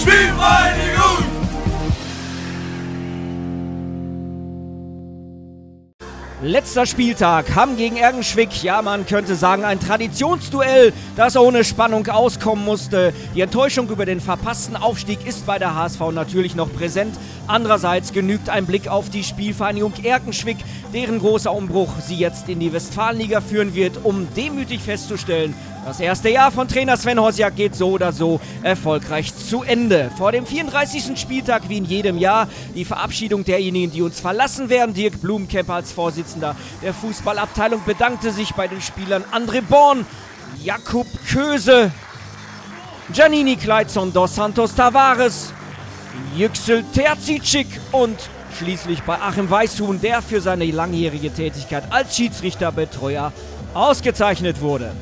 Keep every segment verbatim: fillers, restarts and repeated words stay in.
Spielvereinigung! Letzter Spieltag, Hamm gegen Ergenschwick, ja man könnte sagen ein Traditionsduell, das ohne Spannung auskommen musste. Die Enttäuschung über den verpassten Aufstieg ist bei der H S V natürlich noch präsent. Andererseits genügt ein Blick auf die Spielvereinigung Erkenschwick, deren großer Umbruch sie jetzt in die Westfalenliga führen wird, um demütig festzustellen, das erste Jahr von Trainer Sven Hosjak geht so oder so erfolgreich zu Ende. Vor dem vierunddreißigsten Spieltag wie in jedem Jahr die Verabschiedung derjenigen, die uns verlassen werden. Dirk Blumenkemper als Vorsitzender der Fußballabteilung bedankte sich bei den Spielern André Born, Jakub Köse, Giannini Kleizon dos Santos Tavares, Yüksel Terzic und schließlich bei Achim Weishuhn, der für seine langjährige Tätigkeit als Schiedsrichterbetreuer ausgezeichnet wurde.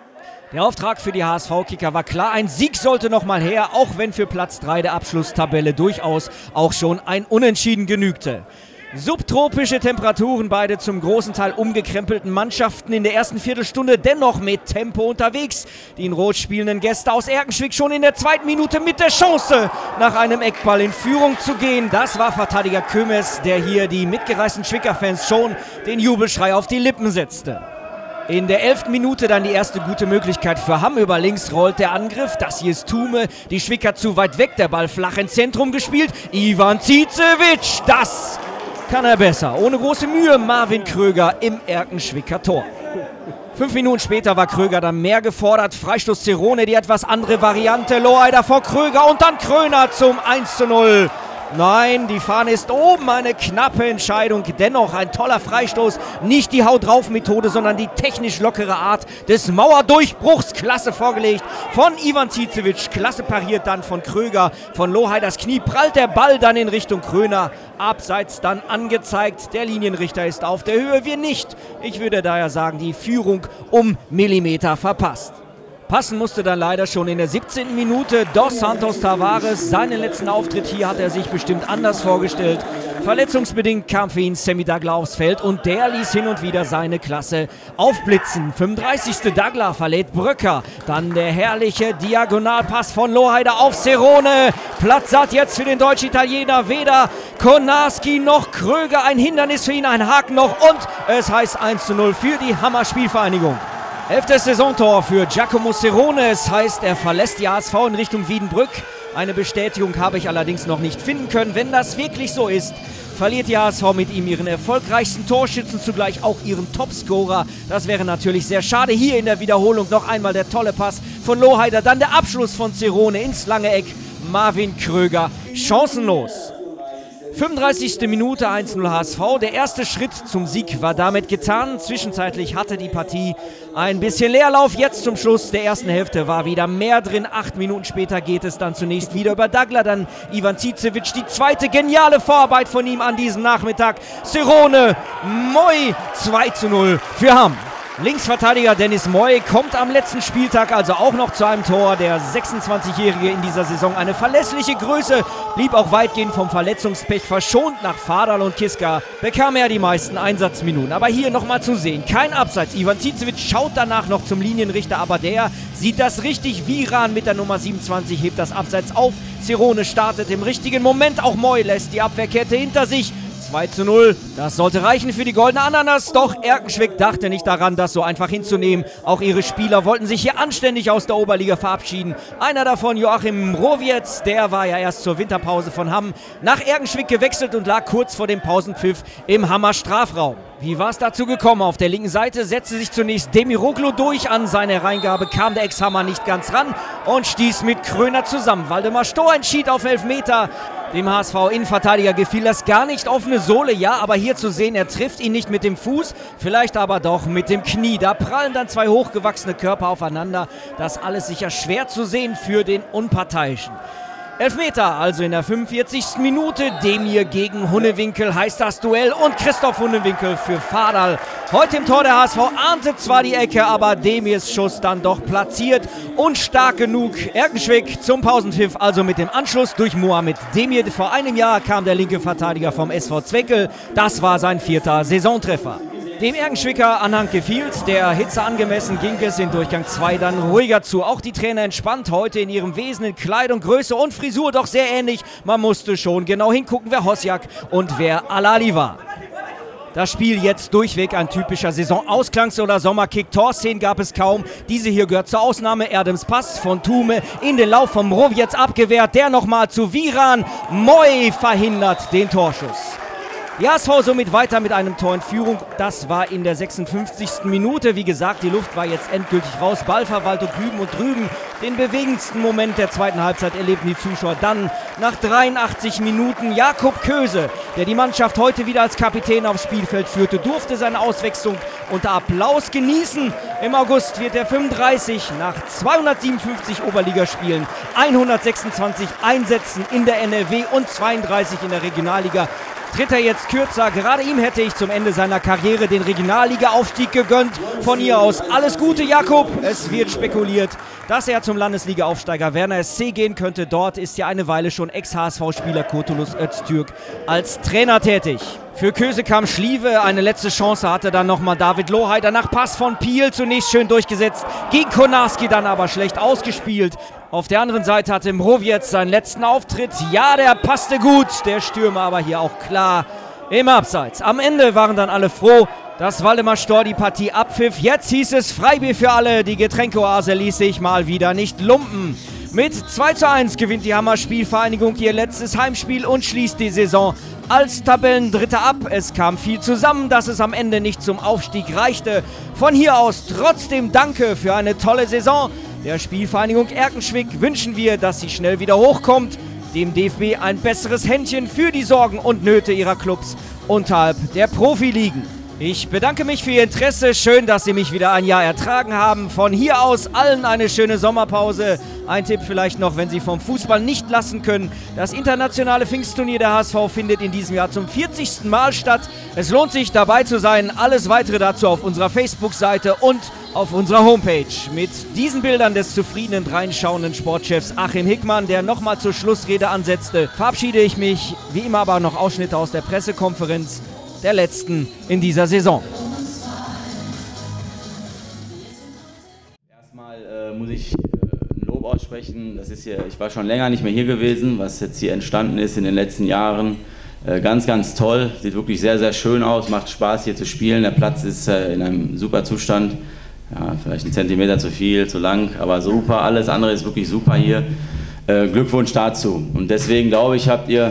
Der Auftrag für die H S V-Kicker war klar, ein Sieg sollte noch mal her, auch wenn für Platz drei der Abschlusstabelle durchaus auch schon ein Unentschieden genügte. Subtropische Temperaturen, beide zum großen Teil umgekrempelten Mannschaften in der ersten Viertelstunde dennoch mit Tempo unterwegs. Die in Rot spielenden Gäste aus Erkenschwick schon in der zweiten Minute mit der Chance, nach einem Eckball in Führung zu gehen. Das war Verteidiger Kömes, der hier die mitgereisten Schwicker-Fans schon den Jubelschrei auf die Lippen setzte. In der elften Minute dann die erste gute Möglichkeit für Hamm. Über links rollt der Angriff. Das hier ist Thume. Die Schwicker zu weit weg. Der Ball flach ins Zentrum gespielt. Ivan Zicevic. Das kann er besser. Ohne große Mühe Marvin Kröger im Erkenschwicker Tor. Fünf Minuten später war Kröger dann mehr gefordert. Freistoß Zerone, die etwas andere Variante. Lohheider vor Kröger und dann Kröner zum eins zu null. Nein, die Fahne ist oben, eine knappe Entscheidung, dennoch ein toller Freistoß, nicht die Haut-drauf-Methode, sondern die technisch lockere Art des Mauerdurchbruchs, klasse vorgelegt von Ivan Zicevic, klasse pariert dann von Kröger, von Loheiders Knie prallt der Ball dann in Richtung Kröner, abseits dann angezeigt, der Linienrichter ist auf der Höhe, wir nicht, ich würde daher sagen, die Führung um Millimeter verpasst. Passen musste dann leider schon in der siebzehnten Minute Dos Santos Tavares. Seinen letzten Auftritt hier hat er sich bestimmt anders vorgestellt. Verletzungsbedingt kam für ihn Sammy Dagler aufs Feld und der ließ hin und wieder seine Klasse aufblitzen. fünfunddreißigste Dagler verlädt Bröcker. Dann der herrliche Diagonalpass von Lohheider auf Zerone. Platzsatt jetzt für den Deutsch-Italiener. Weder Konarski noch Kröger. Ein Hindernis für ihn, ein Haken noch. Und es heißt eins zu null für die Hammer Spielvereinigung. Elftes Saisontor für Giacomo Zerone. Es heißt, er verlässt die H S V in Richtung Wiedenbrück. Eine Bestätigung habe ich allerdings noch nicht finden können. Wenn das wirklich so ist, verliert die H S V mit ihm ihren erfolgreichsten Torschützen, zugleich auch ihren Topscorer. Das wäre natürlich sehr schade. Hier in der Wiederholung noch einmal der tolle Pass von Lohheider. Dann der Abschluss von Zerone ins lange Eck. Marvin Kröger chancenlos. fünfunddreißigste Minute eins zu null H S V. Der erste Schritt zum Sieg war damit getan. Zwischenzeitlich hatte die Partie ein bisschen Leerlauf. Jetzt zum Schluss der ersten Hälfte war wieder mehr drin. Acht Minuten später geht es dann zunächst wieder über Dagler. Dann Ivan Zicevic. Die zweite geniale Vorarbeit von ihm an diesem Nachmittag. Zerone, Moi, zwei zu null für Hamm. Linksverteidiger Dennis Moy kommt am letzten Spieltag also auch noch zu einem Tor. Der sechsundzwanzigjährige in dieser Saison eine verlässliche Größe, blieb auch weitgehend vom Verletzungspech verschont. Nach Fadal und Kiska bekam er die meisten Einsatzminuten. Aber hier nochmal zu sehen, kein Abseits. Ivan Zicevic schaut danach noch zum Linienrichter, aber der sieht das richtig. Viran mit der Nummer siebenundzwanzig hebt das Abseits auf. Zerone startet im richtigen Moment. Auch Moy lässt die Abwehrkette hinter sich. zwei zu null, das sollte reichen für die Goldene Ananas, doch Erkenschwick dachte nicht daran, das so einfach hinzunehmen. Auch ihre Spieler wollten sich hier anständig aus der Oberliga verabschieden. Einer davon, Joachim Mrowiec, der war ja erst zur Winterpause von Hamm nach Erkenschwick gewechselt und lag kurz vor dem Pausenpfiff im Hammer Strafraum. Wie war es dazu gekommen? Auf der linken Seite setzte sich zunächst Demiroglu durch. An seine Reingabe kam der Ex-Hammer nicht ganz ran und stieß mit Kröner zusammen. Waldemar Stohr entschied auf Elfmeter. Dem H S V-Innenverteidiger gefiel das gar nicht. Offene Sohle, ja, aber hier zu sehen, er trifft ihn nicht mit dem Fuß, vielleicht aber doch mit dem Knie. Da prallen dann zwei hochgewachsene Körper aufeinander. Das alles sicher schwer zu sehen für den Unparteiischen. Elfmeter, also in der fünfundvierzigsten Minute. Demir gegen Hunnewinkel heißt das Duell und Christoph Hunnewinkel für Fadal. Heute im Tor der H S V ahnte zwar die Ecke, aber Demirs Schuss dann doch platziert und stark genug. Erkenschwick zum Pausenpfiff, also mit dem Anschluss durch Mohamed Demir. Vor einem Jahr kam der linke Verteidiger vom S V Zweckel. Das war sein vierter Saisontreffer. Dem Ergenschwicker Anhang gefiel's, der Hitze angemessen ging es in Durchgang zwei dann ruhiger zu. Auch die Trainer entspannt heute in ihrem Wesen in Kleidung, Größe und Frisur doch sehr ähnlich. Man musste schon genau hingucken, wer Hosjak und wer Alali war. Das Spiel jetzt durchweg ein typischer Saisonausklängs- oder Sommerkick. Torszenen gab es kaum. Diese hier gehört zur Ausnahme. Erdems Pass von Thume in den Lauf vom Mrowiec abgewehrt. Der nochmal zu Viran. Moi verhindert den Torschuss. Die H S V somit weiter mit einem Tor in Führung. Das war in der sechsundfünfzigsten Minute. Wie gesagt, die Luft war jetzt endgültig raus. Ballverwaltung hüben und drüben. Den bewegendsten Moment der zweiten Halbzeit erlebten die Zuschauer dann nach dreiundachtzig Minuten. Jakob Köse, der die Mannschaft heute wieder als Kapitän aufs Spielfeld führte, durfte seine Auswechslung unter Applaus genießen. Im August wird er fünfunddreißig nach zweihundertsiebenundfünfzig Oberligaspielen, hundertsechsundzwanzig Einsätzen in der N R W und zweiunddreißig in der Regionalliga. Tritt er jetzt kürzer. Gerade ihm hätte ich zum Ende seiner Karriere den Regionalliga-Aufstieg gegönnt. Von hier aus alles Gute, Jakob. Es wird spekuliert, dass er zum Landesliga-Aufsteiger Werner S C gehen könnte. Dort ist ja eine Weile schon Ex-H S V-Spieler Kurtulus Öztürk als Trainer tätig. Für Köse kam Schliewe, eine letzte Chance hatte dann nochmal David Loheider nach Pass von Piel, zunächst schön durchgesetzt, gegen Konarski dann aber schlecht ausgespielt. Auf der anderen Seite hatte Mrowiec seinen letzten Auftritt, ja, der passte gut, der Stürmer aber hier auch klar im Abseits. Am Ende waren dann alle froh, dass Waldemar Storr die Partie abpfiff. Jetzt hieß es Freibier für alle, die Getränkeoase ließ sich mal wieder nicht lumpen. Mit zwei zu eins gewinnt die Hammer Spielvereinigung ihr letztes Heimspiel und schließt die Saison als Tabellendritter ab. Es kam viel zusammen, dass es am Ende nicht zum Aufstieg reichte. Von hier aus trotzdem danke für eine tolle Saison. Der Spielvereinigung Erkenschwick wünschen wir, dass sie schnell wieder hochkommt. Dem D F B ein besseres Händchen für die Sorgen und Nöte ihrer Clubs unterhalb der Profiligen. Ich bedanke mich für Ihr Interesse. Schön, dass Sie mich wieder ein Jahr ertragen haben. Von hier aus allen eine schöne Sommerpause. Ein Tipp vielleicht noch, wenn Sie vom Fußball nicht lassen können. Das internationale Pfingstturnier der H S V findet in diesem Jahr zum vierzigsten Mal statt. Es lohnt sich, dabei zu sein. Alles Weitere dazu auf unserer Facebook-Seite und auf unserer Homepage. Mit diesen Bildern des zufriedenen, dreinschauenden Sportchefs Achim Hickmann, der nochmal zur Schlussrede ansetzte, verabschiede ich mich. Wie immer aber noch Ausschnitte aus der Pressekonferenz, der letzten in dieser Saison. Erstmal äh, muss ich äh, ein Lob aussprechen. Das ist hier, ich war schon länger nicht mehr hier gewesen, was jetzt hier entstanden ist in den letzten Jahren. Äh, ganz, ganz toll. Sieht wirklich sehr, sehr schön aus. Macht Spaß hier zu spielen. Der Platz ist äh, in einem super Zustand. Ja, vielleicht ein Zentimeter zu viel, zu lang, aber super. Alles andere ist wirklich super hier. Äh, Glückwunsch dazu. Und deswegen glaube ich, habt ihr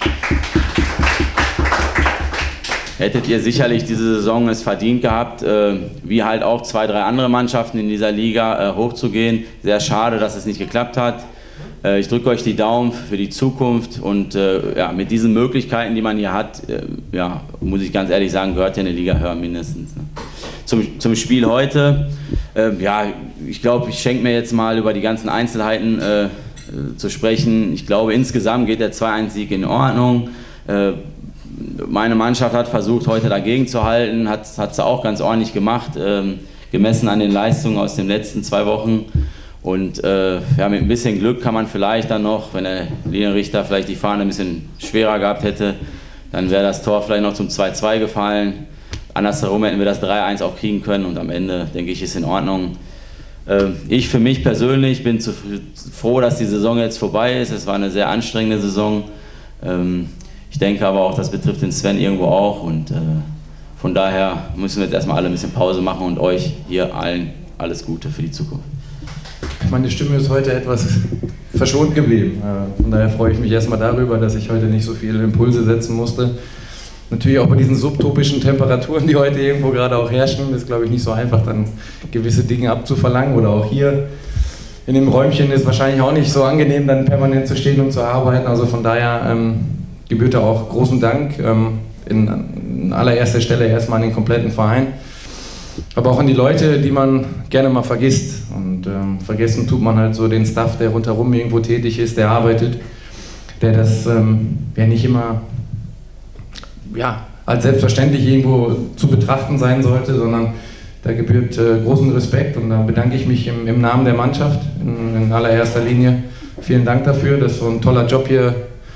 hättet ihr sicherlich diese Saison es verdient gehabt, äh, wie halt auch zwei, drei andere Mannschaften in dieser Liga äh, hochzugehen. Sehr schade, dass es nicht geklappt hat. Äh, ich drücke euch die Daumen für die Zukunft und äh, ja, mit diesen Möglichkeiten, die man hier hat, äh, ja, muss ich ganz ehrlich sagen, gehört ja eine Liga höher mindestens. Ne? Zum, zum Spiel heute, äh, ja, ich glaube, ich schenke mir jetzt mal über die ganzen Einzelheiten äh, äh, zu sprechen. Ich glaube, insgesamt geht der zwei eins Sieg in Ordnung. Äh, Meine Mannschaft hat versucht, heute dagegen zu halten, hat hat sie auch ganz ordentlich gemacht, ähm, gemessen an den Leistungen aus den letzten zwei Wochen. Und äh, ja, mit ein bisschen Glück kann man vielleicht dann noch, wenn der Linienrichter vielleicht die Fahne ein bisschen schwerer gehabt hätte, dann wäre das Tor vielleicht noch zum zwei zwei gefallen. Andersherum hätten wir das drei eins auch kriegen können und am Ende, denke ich, ist in Ordnung. Äh, ich für mich persönlich bin zu, froh, dass die Saison jetzt vorbei ist. Es war eine sehr anstrengende Saison. Ähm, Ich denke aber auch, das betrifft den Sven irgendwo auch und äh, von daher müssen wir jetzt erstmal alle ein bisschen Pause machen und euch hier allen alles Gute für die Zukunft. Meine Stimme ist heute etwas verschont geblieben. Äh, von daher freue ich mich erstmal darüber, dass ich heute nicht so viele Impulse setzen musste. Natürlich auch bei diesen subtropischen Temperaturen, die heute irgendwo gerade auch herrschen, ist glaube ich nicht so einfach, dann gewisse Dinge abzuverlangen oder auch hier. In dem Räumchen ist wahrscheinlich auch nicht so angenehm, dann permanent zu stehen und zu arbeiten. Also von daher ähm, gebührt auch großen Dank ähm, in, in allererster Stelle erstmal an den kompletten Verein, aber auch an die Leute, die man gerne mal vergisst. Und ähm, vergessen tut man halt so den Staff, der rundherum irgendwo tätig ist, der arbeitet, der das ähm, ja nicht immer ja, als selbstverständlich irgendwo zu betrachten sein sollte, sondern da gebührt äh, großen Respekt und da bedanke ich mich im, im Namen der Mannschaft in, in allererster Linie. Vielen Dank dafür, dass so ein toller Job hier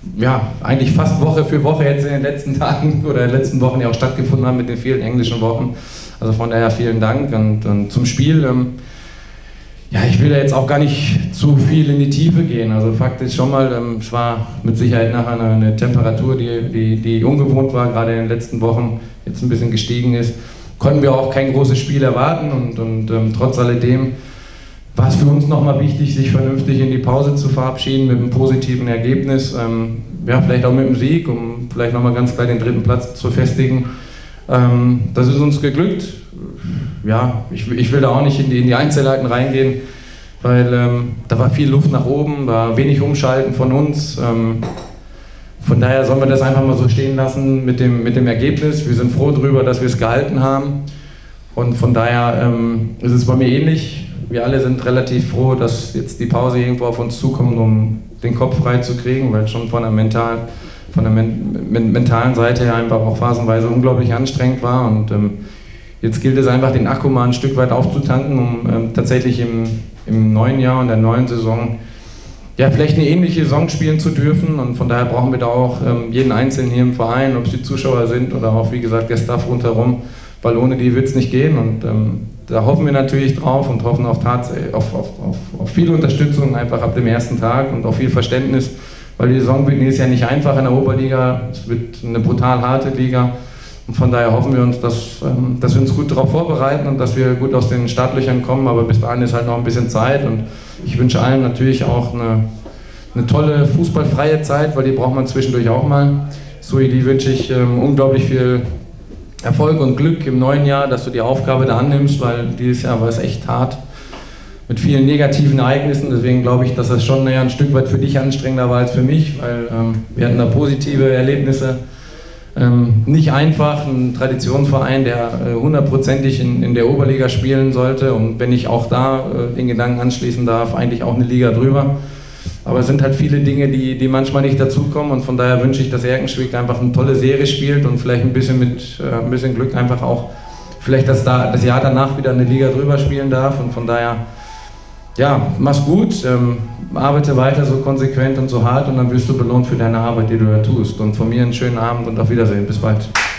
ja, eigentlich fast Woche für Woche jetzt in den letzten Tagen oder in den letzten Wochen ja auch stattgefunden haben mit den vielen englischen Wochen. Also von daher vielen Dank. Und, und zum Spiel, ähm, ja, ich will da jetzt auch gar nicht zu viel in die Tiefe gehen. Also Fakt ist schon mal, ähm, es war mit Sicherheit nachher eine, eine Temperatur, die, die, die ungewohnt war, gerade in den letzten Wochen jetzt ein bisschen gestiegen ist. Konnten wir auch kein großes Spiel erwarten und, und ähm, trotz alledem war es für uns nochmal wichtig, sich vernünftig in die Pause zu verabschieden mit einem positiven Ergebnis. Ähm, ja, vielleicht auch mit einem Sieg, um vielleicht nochmal ganz klar den dritten Platz zu festigen. Ähm, das ist uns geglückt. Ja, ich, ich will da auch nicht in die, in die Einzelheiten reingehen, weil ähm, da war viel Luft nach oben, war wenig Umschalten von uns. Ähm, von daher sollen wir das einfach mal so stehen lassen mit dem, mit dem Ergebnis. Wir sind froh darüber, dass wir es gehalten haben. Und von daher ähm, ist es bei mir ähnlich. Wir alle sind relativ froh, dass jetzt die Pause irgendwo auf uns zukommt, um den Kopf frei zu kriegen, weil es schon von der, mental, von der men men mentalen Seite her einfach auch phasenweise unglaublich anstrengend war. Und ähm, jetzt gilt es einfach, den Akku mal ein Stück weit aufzutanken, um ähm, tatsächlich im, im neuen Jahr und der neuen Saison ja, vielleicht eine ähnliche Saison spielen zu dürfen. Und von daher brauchen wir da auch ähm, jeden Einzelnen hier im Verein, ob es die Zuschauer sind oder auch, wie gesagt, der Staff rundherum, weil ohne die wird es nicht gehen. Und ähm, da hoffen wir natürlich drauf und hoffen auf, auf, auf, auf, auf viel Unterstützung einfach ab dem ersten Tag und auch viel Verständnis, weil die Saison wird nächstes Jahr nicht einfach in der Oberliga, es wird eine brutal harte Liga und von daher hoffen wir uns, dass, ähm, dass wir uns gut darauf vorbereiten und dass wir gut aus den Startlöchern kommen, aber bis dahin ist halt noch ein bisschen Zeit und ich wünsche allen natürlich auch eine, eine tolle fußballfreie Zeit, weil die braucht man zwischendurch auch mal. Zoe, die wünsche ich ähm, unglaublich viel Erfolg und Glück im neuen Jahr, dass du die Aufgabe da annimmst, weil dieses Jahr war es echt hart mit vielen negativen Ereignissen. Deswegen glaube ich, dass das schon ja, ein Stück weit für dich anstrengender war als für mich, weil ähm, wir hatten da positive Erlebnisse. Ähm, nicht einfach, ein Traditionsverein, der äh, hundertprozentig in, in der Oberliga spielen sollte und wenn ich auch da äh, den Gedanken anschließen darf, eigentlich auch eine Liga drüber. Aber es sind halt viele Dinge, die, die manchmal nicht dazukommen und von daher wünsche ich, dass Erkenschwick einfach eine tolle Serie spielt und vielleicht ein bisschen mit äh, ein bisschen Glück einfach auch vielleicht das, da, das Jahr danach wieder eine Liga drüber spielen darf und von daher, ja, mach's gut, ähm, arbeite weiter so konsequent und so hart und dann wirst du belohnt für deine Arbeit, die du da tust und von mir einen schönen Abend und auf Wiedersehen, bis bald.